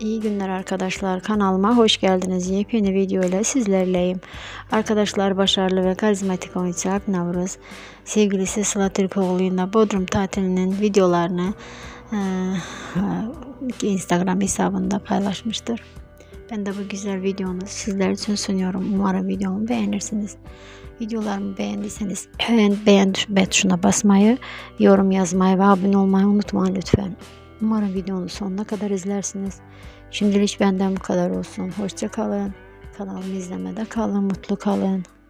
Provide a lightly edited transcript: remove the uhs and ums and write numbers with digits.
İyi günler arkadaşlar. Kanalıma hoş geldiniz. Yepyeni video ile sizlerleyim. Arkadaşlar, başarılı ve karizmatik oyuncu Alp Navruz sevgilisi Sıla Türkoğlu'yla Bodrum tatilinin videolarını Instagram hesabında paylaşmıştır. Ben de bu güzel videonu sizler için sunuyorum. Umarım videomu beğenirsiniz. Videolarımı beğendiyseniz beğen tuşuna basmayı, yorum yazmayı ve abone olmayı unutmayın lütfen. Umarım videonun sonuna kadar izlersiniz. Şimdilik benden bu kadar olsun. Hoşça kalın. Kanalımı izlemede kalın. Mutlu kalın.